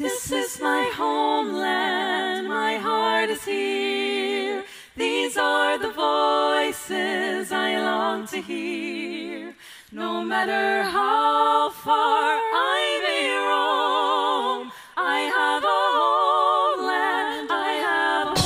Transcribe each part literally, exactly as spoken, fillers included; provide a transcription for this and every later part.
This is my homeland, my heart is here. These are the voices I long to hear. No matter how far I may roam, I have a homeland, I have a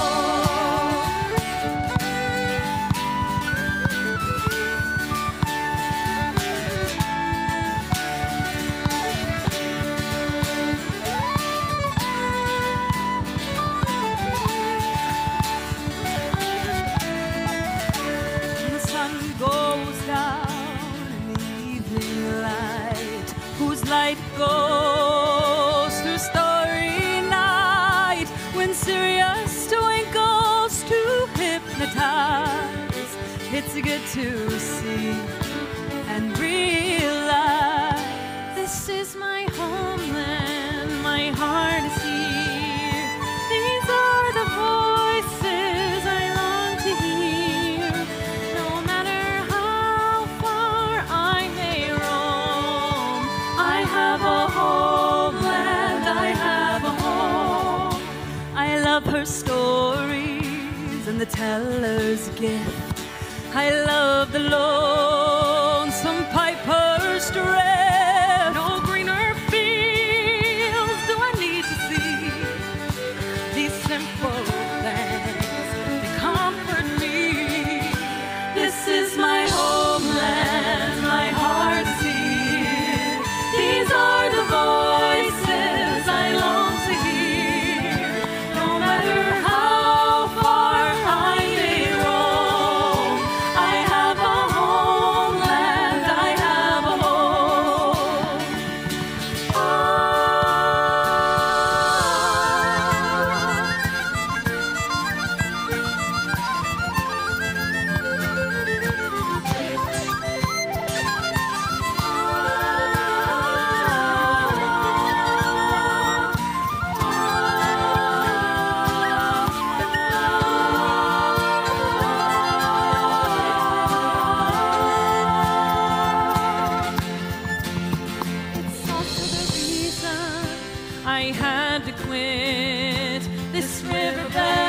goes down in the evening light, whose light goes through starry night, when Sirius twinkles to hypnotize. It's good to see and realize this is my homeland, my heart is here. These are the voices I long to hear. No matter how far I may roam, I have a homeland, I have a home. I love her stories and the teller's gift. I love the lonesome piper's drift. No greener fields do I need to see. These simple things, they comfort me. This is my homeland, my heart is here. These are the voices I long to hear. No matter how far I may roam, I have a homeland, I have a home. It's also the reason I had to quit this riverbed.